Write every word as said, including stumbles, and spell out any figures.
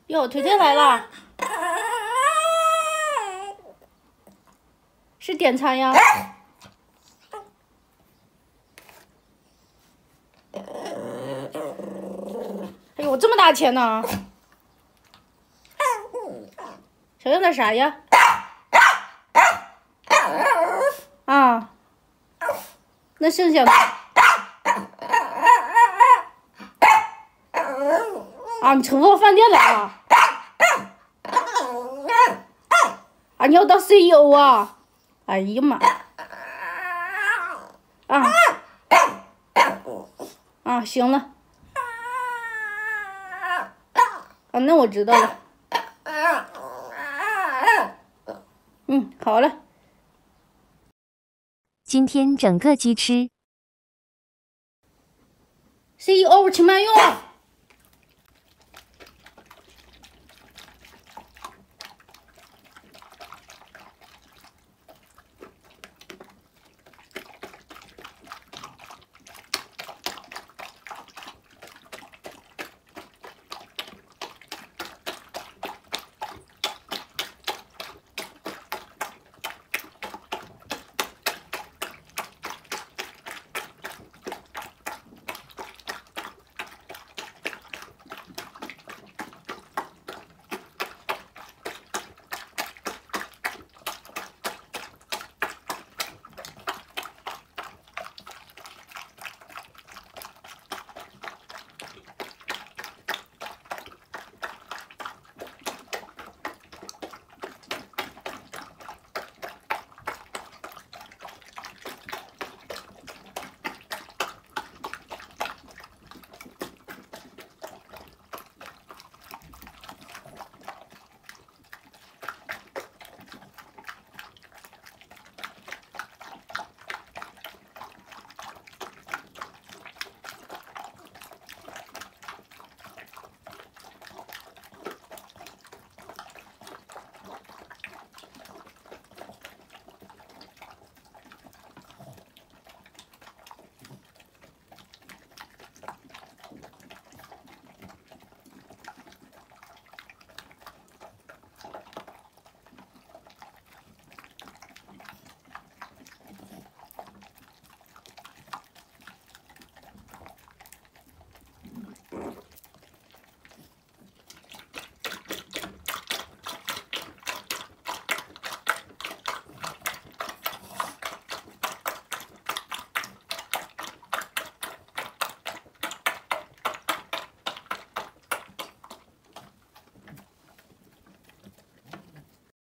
哟，腿腿来了，是点餐呀？哎呦，这么大钱呢？想要点啥呀？啊，那剩下的啊，你乘坐饭店来了？啊，你要当 C E O 啊？哎呀妈！啊啊，行了。啊，那我知道了。嗯，好了。 今天整个鸡吃。 C E O，请慢用。